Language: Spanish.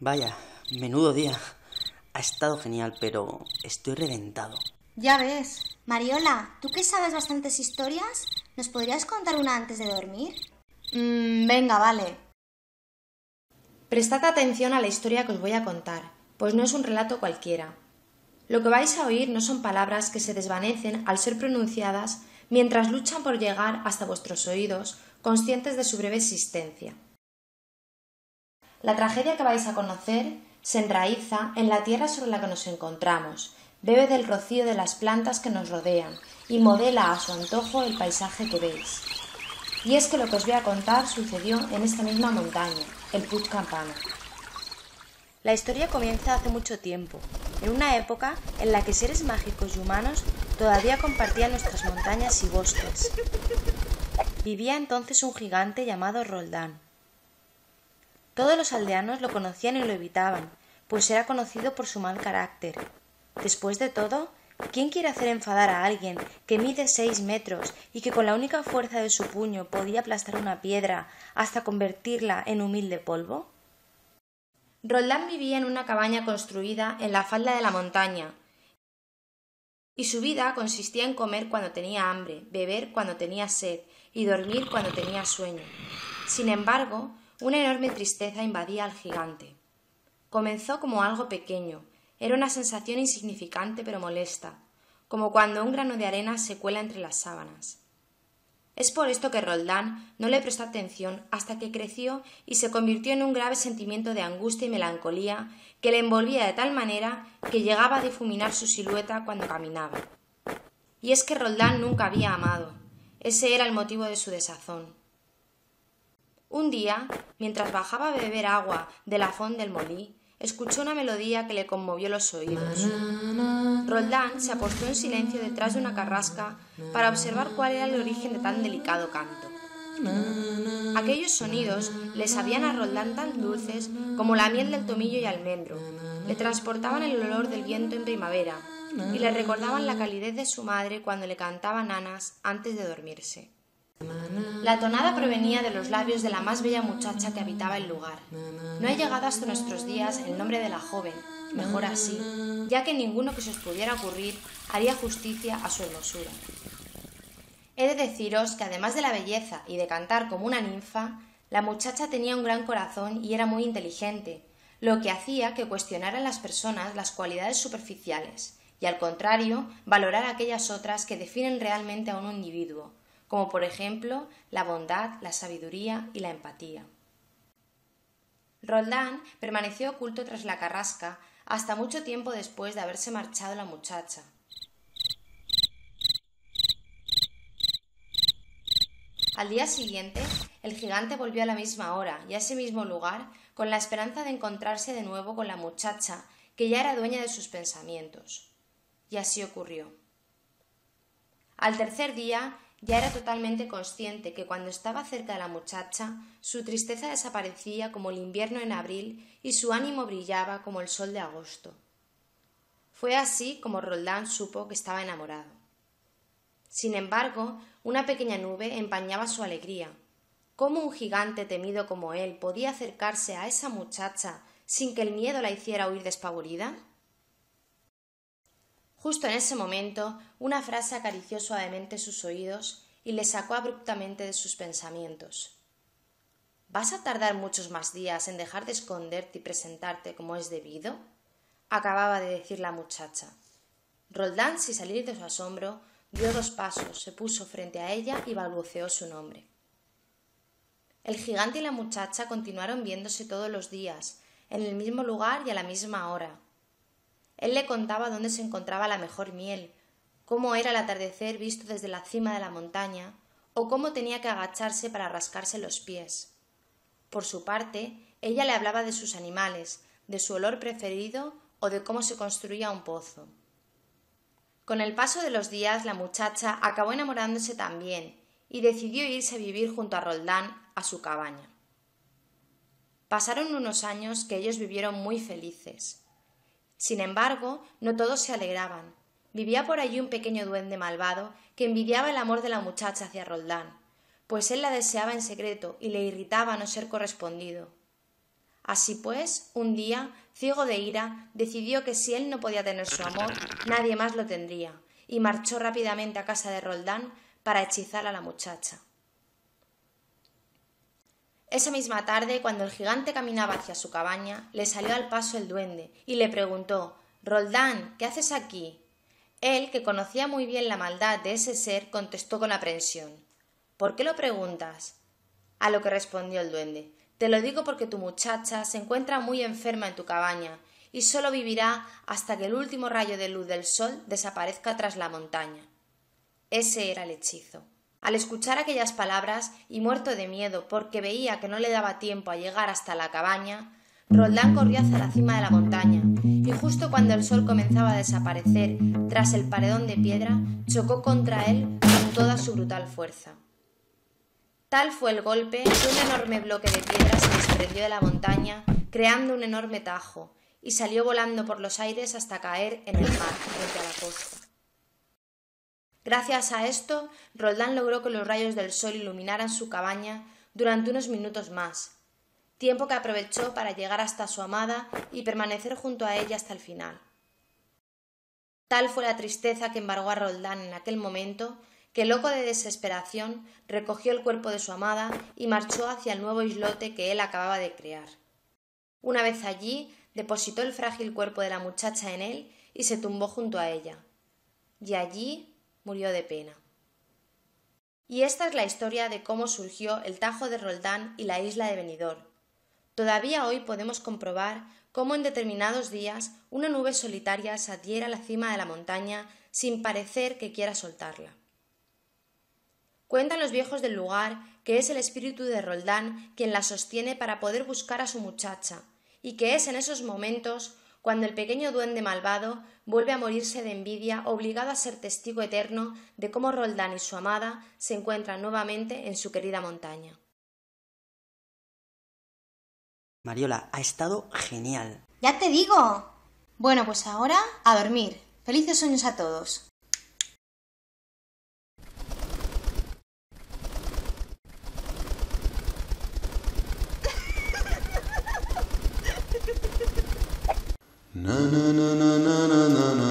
Vaya, menudo día. Ha estado genial, pero estoy reventado. Ya ves. Mariola, ¿tú que sabes bastantes historias? ¿Nos podrías contar una antes de dormir? Venga, vale. Prestad atención a la historia que os voy a contar, pues no es un relato cualquiera. Lo que vais a oír no son palabras que se desvanecen al ser pronunciadas mientras luchan por llegar hasta vuestros oídos, conscientes de su breve existencia. La tragedia que vais a conocer se enraiza en la tierra sobre la que nos encontramos, bebe del rocío de las plantas que nos rodean y modela a su antojo el paisaje que veis. Y es que lo que os voy a contar sucedió en esta misma montaña, el Puig Campana. La historia comienza hace mucho tiempo, en una época en la que seres mágicos y humanos todavía compartían nuestras montañas y bosques. Vivía entonces un gigante llamado Roldán. Todos los aldeanos lo conocían y lo evitaban, pues era conocido por su mal carácter. Después de todo, ¿quién quiere hacer enfadar a alguien que mide 6 metros y que con la única fuerza de su puño podía aplastar una piedra hasta convertirla en humilde polvo? Roldán vivía en una cabaña construida en la falda de la montaña, y su vida consistía en comer cuando tenía hambre, beber cuando tenía sed y dormir cuando tenía sueño. Sin embargo, una enorme tristeza invadía al gigante. Comenzó como algo pequeño, era una sensación insignificante pero molesta, como cuando un grano de arena se cuela entre las sábanas. Es por esto que Roldán no le prestó atención hasta que creció y se convirtió en un grave sentimiento de angustia y melancolía que le envolvía de tal manera que llegaba a difuminar su silueta cuando caminaba. Y es que Roldán nunca había amado. Ese era el motivo de su desazón. Un día, mientras bajaba a beber agua de la font del molí, escuchó una melodía que le conmovió los oídos. Roldán se apostó en silencio detrás de una carrasca para observar cuál era el origen de tan delicado canto. Aquellos sonidos le sabían a Roldán tan dulces como la miel del tomillo y almendro, le transportaban el olor del viento en primavera y le recordaban la calidez de su madre cuando le cantaba nanas antes de dormirse. La tonada provenía de los labios de la más bella muchacha que habitaba el lugar. No ha llegado hasta nuestros días el nombre de la joven, mejor así, ya que ninguno que se os pudiera ocurrir haría justicia a su hermosura. He de deciros que además de la belleza y de cantar como una ninfa, la muchacha tenía un gran corazón y era muy inteligente, lo que hacía que cuestionara en las personas las cualidades superficiales y, al contrario, valorara aquellas otras que definen realmente a un individuo, como por ejemplo la bondad, la sabiduría y la empatía. Roldán permaneció oculto tras la carrasca hasta mucho tiempo después de haberse marchado la muchacha. Al día siguiente, el gigante volvió a la misma hora y a ese mismo lugar con la esperanza de encontrarse de nuevo con la muchacha, que ya era dueña de sus pensamientos. Y así ocurrió. Al tercer día, ya era totalmente consciente que cuando estaba cerca de la muchacha, su tristeza desaparecía como el invierno en abril y su ánimo brillaba como el sol de agosto. Fue así como Roldán supo que estaba enamorado. Sin embargo, una pequeña nube empañaba su alegría. ¿Cómo un gigante temido como él podía acercarse a esa muchacha sin que el miedo la hiciera huir despavorida? Justo en ese momento, una frase acarició suavemente sus oídos y le sacó abruptamente de sus pensamientos. ¿Vas a tardar muchos más días en dejar de esconderte y presentarte como es debido?, acababa de decir la muchacha. Roldán, sin salir de su asombro, dio 2 pasos, se puso frente a ella y balbuceó su nombre. El gigante y la muchacha continuaron viéndose todos los días, en el mismo lugar y a la misma hora. Él le contaba dónde se encontraba la mejor miel, cómo era el atardecer visto desde la cima de la montaña, o cómo tenía que agacharse para rascarse los pies. Por su parte, ella le hablaba de sus animales, de su olor preferido o de cómo se construía un pozo. Con el paso de los días, la muchacha acabó enamorándose también y decidió irse a vivir junto a Roldán a su cabaña. Pasaron unos años que ellos vivieron muy felices. Sin embargo, no todos se alegraban. Vivía por allí un pequeño duende malvado que envidiaba el amor de la muchacha hacia Roldán, pues él la deseaba en secreto y le irritaba no ser correspondido. Así pues, un día, ciego de ira, decidió que si él no podía tener su amor, nadie más lo tendría, y marchó rápidamente a casa de Roldán para hechizar a la muchacha. Esa misma tarde, cuando el gigante caminaba hacia su cabaña, le salió al paso el duende y le preguntó: «Roldán, ¿qué haces aquí?». Él, que conocía muy bien la maldad de ese ser, contestó con aprensión: «¿Por qué lo preguntas?». A lo que respondió el duende: «Te lo digo porque tu muchacha se encuentra muy enferma en tu cabaña y solo vivirá hasta que el último rayo de luz del sol desaparezca tras la montaña». Ese era el hechizo. Al escuchar aquellas palabras, y muerto de miedo porque veía que no le daba tiempo a llegar hasta la cabaña, Roldán corrió hacia la cima de la montaña, y justo cuando el sol comenzaba a desaparecer tras el paredón de piedra, chocó contra él con toda su brutal fuerza. Tal fue el golpe que un enorme bloque de piedra se desprendió de la montaña, creando un enorme tajo, y salió volando por los aires hasta caer en el mar, frente a la costa. Gracias a esto, Roldán logró que los rayos del sol iluminaran su cabaña durante unos minutos más, tiempo que aprovechó para llegar hasta su amada y permanecer junto a ella hasta el final. Tal fue la tristeza que embargó a Roldán en aquel momento, que, loco de desesperación, recogió el cuerpo de su amada y marchó hacia el nuevo islote que él acababa de crear. Una vez allí, depositó el frágil cuerpo de la muchacha en él y se tumbó junto a ella. Y allí murió de pena. Y esta es la historia de cómo surgió el Tajo de Roldán y la isla de Benidorm. Todavía hoy podemos comprobar cómo en determinados días una nube solitaria se adhiere a la cima de la montaña sin parecer que quiera soltarla. Cuentan los viejos del lugar que es el espíritu de Roldán quien la sostiene para poder buscar a su muchacha, y que es en esos momentos cuando el pequeño duende malvado vuelve a morirse de envidia, obligado a ser testigo eterno de cómo Roldán y su amada se encuentran nuevamente en su querida montaña. Mariola, ha estado genial. ¡Ya te digo! Bueno, pues ahora a dormir. Felices sueños a todos. Na na na na na na na